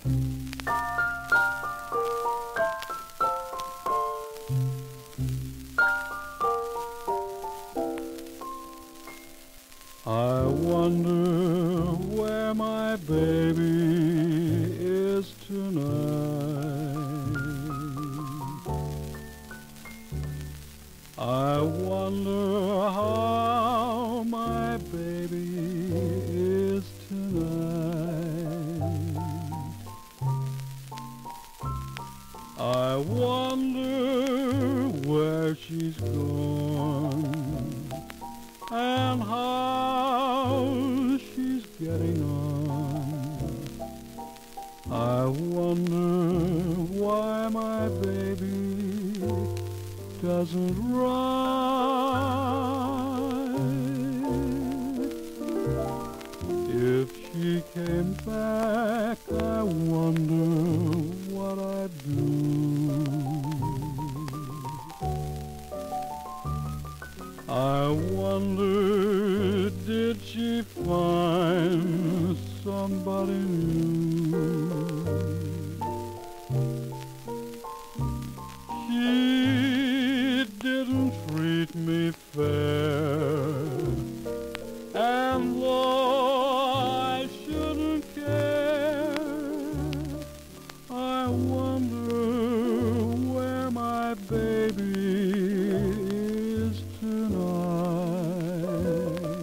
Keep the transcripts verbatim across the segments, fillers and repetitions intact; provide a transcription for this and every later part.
I wonder where my baby is tonight. I wonder how my baby is tonight. I wonder where she's gone and how she's getting on. I wonder why my baby doesn't write. If she came back, I wonder what I'd do. I wonder, did she find somebody new? She didn't treat me fair, and though I shouldn't care, I wonder where my baby is tonight.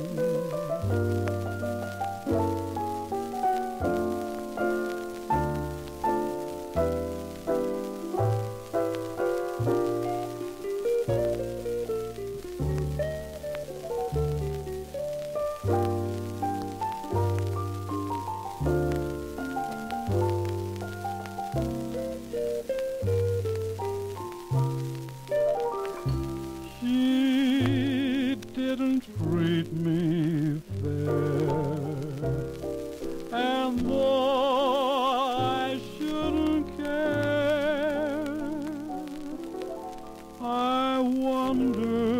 She didn't treat me fair, and though I shouldn't care, I wonder